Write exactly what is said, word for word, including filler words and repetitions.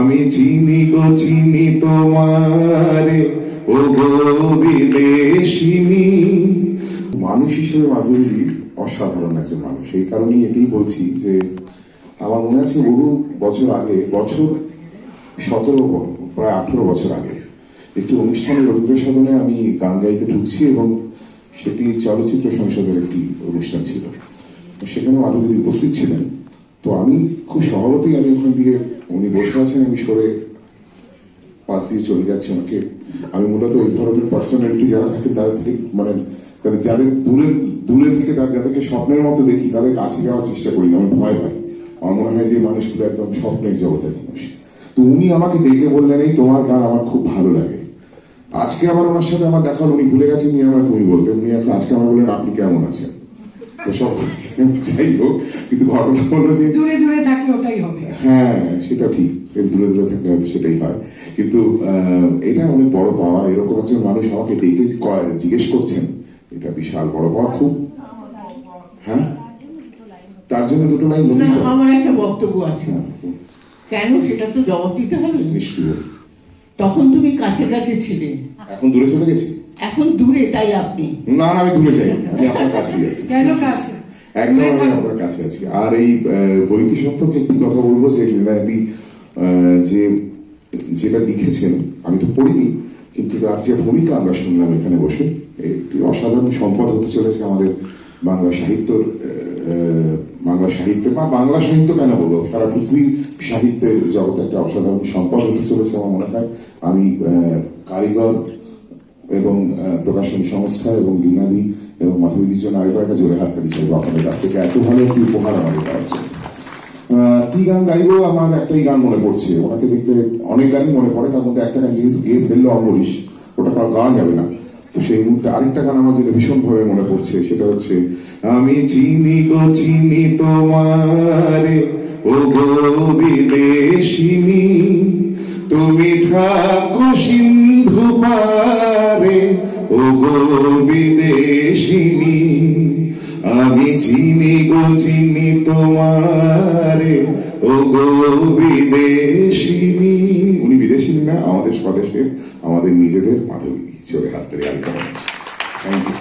আমি চিনি গো চিনি তোমারে ও গো বিদেশিনী। মানুষ হিসেবে মাধুরী অসাধারণ একজন মানুষ। এই কারণেই এটাই বলছি যে আমার মনে আছে বহু বছর আগে, বছর সতেরো প্রায় আঠেরো বছর আগে একটি অনুষ্ঠানে রবীন্দ্র সদনে আমি গান গাইতে ঢুকছি এবং সেটি চলচ্চিত্র সংসদের একটি অনুষ্ঠান ছিল। সেখানে মাধুরী উপস্থিত ছিলেন। তো আমি খুব স্বভাবতই আমি ওখান থেকে, উনি বসে আছেন, আমি সরে পাশ দিয়ে চলে যাচ্ছি ওনাকে। আমি মূলত এই ধরনের পার্সোনালিটি যারা থাকে তাদের থেকে মানে যাদের দূরের দূরের দিকে যাদেরকে স্বপ্নের মতো দেখি তাদের কাছে যাওয়ার চেষ্টা করি না, আমি ভয় পাই। আমার মনে হয় যে মানুষগুলো একদম স্বপ্নের জগতের মানুষ। তো উনি আমাকে ডেকে বললেন, এই তোমার গান আমার খুব ভালো লাগে। আজকে আবার ওনার সাথে আমার দেখা, উনি ভুলে গেছেন উনি আমার তুমি বলতেন। উনি এখন আজকে আমার বললেন আপনি কেমন আছেন। তো সব যাই হোক, কিন্তু ঘটনা হলো যে দূরে দূরে থাকলে ওটাই হবে। হ্যাঁ সেটা ঠিক, দূরে দূরে থাকলে হয়তো সেটাই হয়। কিন্তু এটা অনেক বড় পাওয়া। এরকম একজন মানুষ আমাকে ডেকে জিজ্ঞেস করছেন, এটা বিশাল বড় পাওয়া। খুব হ্যাঁ, তার জন্য দুটো লাইন বলি। আমার একটা বক্তব্য আছে, কেন সেটা তো জবাব দিতে হবে নিশ্চয়ই। তখন তুমি কাছে কাছে ছিলে, এখন দূরে চলে গেছি। এখন দূরে, তাই আপনি না না আমি দূরে যাই, আমি আপনার কাছেই আছি। কেন কাছে? একদম আমি আপনার কাছে আছি। আর এই বইটি সম্পর্কে একটি কথা বলবো যে লীলাদি যে যেটা লিখেছেন আমি তো পড়িনি, কিন্তু তার যে ভূমিকা আমরা শুনলাম এখানে বসে, একটি অসাধারণ সম্পদ হতে চলেছে আমাদের বাংলা সাহিত্যর, বাংলা সাহিত্যে বা বাংলা সাহিত্য কেন বলবো, সারা পৃথিবীর সাহিত্যের জগতে একটা অসাধারণ সম্পদ হতে চলেছে আমার মনে হয়। আমি কারিগর এবং প্রকাশনী সংস্থা এবং লীলাদি এবং মাধুরীর জন্য আরেকবার একটা জোরে হাততালি চাইবো আপনাদের কাছ থেকে, এত ভালো একটি উপহার আমাদের দেওয়ার জন্য। কি গান গাইবো, আমার একটাই গান মনে পড়ছে। ওনাকে দেখলে অনেক গানই মনে পড়ে, তার মধ্যে একটা গান যেহেতু গিয়ে ফেললো অম্বরীশ, ওটা কারো গাওয়া যাবে না। তো সেই মুহূর্তে আরেকটা গান আমার যেটা ভীষণ ভাবে মনে পড়ছে, সেটা হচ্ছে আমি চিনি গো চিনি তোমারে ও গো বিদেশিনী, তুমি থাকো সিন্ধু পারে ও গো বিদেশিনী। আমি চিনি গো চিনি তোমারে ও গো বিদেশিনী। উনি বিদেশিনী না, আমাদের স্বদেশের, আমাদের নিজেদের মাধবী। চলে হাত ধরে আমি